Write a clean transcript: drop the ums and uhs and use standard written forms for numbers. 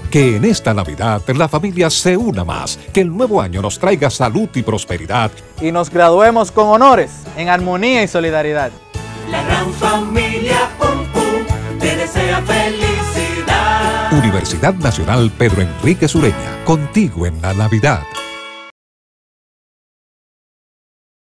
Que en esta Navidad la familia se una más, que el nuevo año nos traiga salud y prosperidad. Y nos graduemos con honores, en armonía y solidaridad. La gran familia Pum Pum te desea felicidad. Universidad Nacional Pedro Enrique Sureña, contigo en la Navidad.